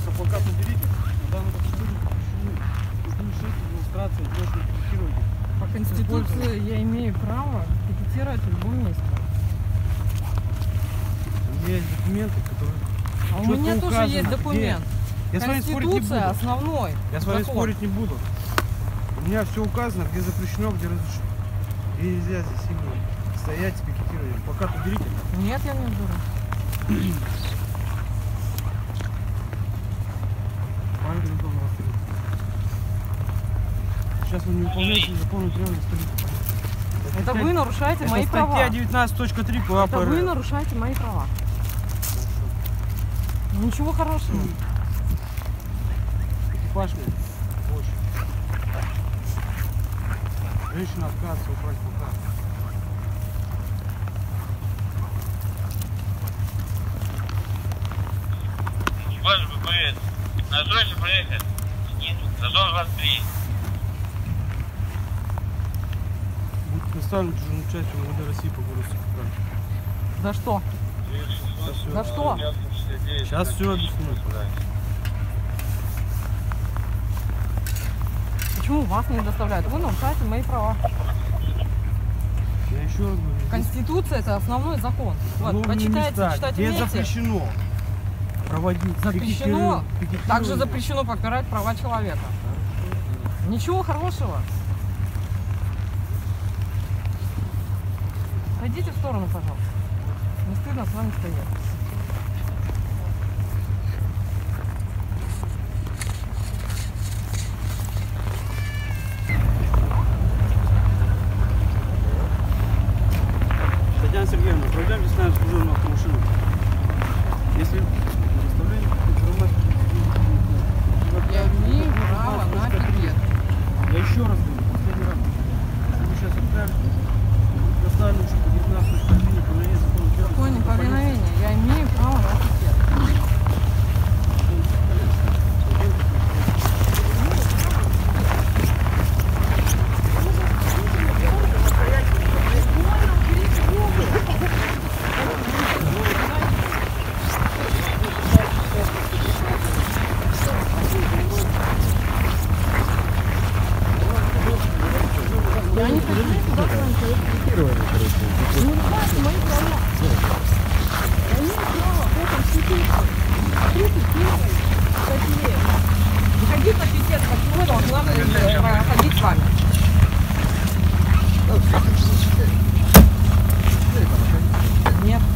пожалуйста, плакат уберите. На данном процедуре демонстрация, идет пикетирование. По Конституции я имею право пикетировать в любом месте. У меня есть документы, которые... А у меня тоже есть документ. Я с вами спорить не буду. Основной. Я с вами закон. спорить не буду. У меня все указано, где запрещено, где разрешено. И нельзя здесь именно стоять с пикетированием. Плакат уберите. Нет, я не уберу. Сейчас вы не выполняете законные требования столицы. Это вы нарушаете мои права. Статья 19.3 КУАП. Это вы нарушаете мои права. Ничего хорошего. Экипаж мне больше. Женщина отказывается убрать плакат. Ваш БПС. На срочно проехать. Зазор 23. Будет представлен дежурную часть МВД России по городу Сыктывкар. За что? За что? Сейчас все объясню. Почему вас не доставляют? Вы нарушаете мои права. Я еще раз говорю. Конституция — это основной закон. Вот, почитайте, читайте где вместе. запрещено проводить Запрещено. Также запрещено попирать права человека. Ничего хорошего. Отойдите в сторону, пожалуйста. Не стыдно с вами стоять. Татьяна Сергеевна, пройдемте с нами служебную автомашину. Если доставление информации... Я имею право на пикет. Я еще раз говорю, последний раз. Если вы сейчас отправите, доставим, что по 19.1 неповиновение закона. Какое неповиновение? Я имею право на пикет. Я не хочу никуда пикетировать. Не нарушайте мои права. Я имею право по Конституции. 31 статье. Выходить на пикет, почему я должна проходить с вами? Нет.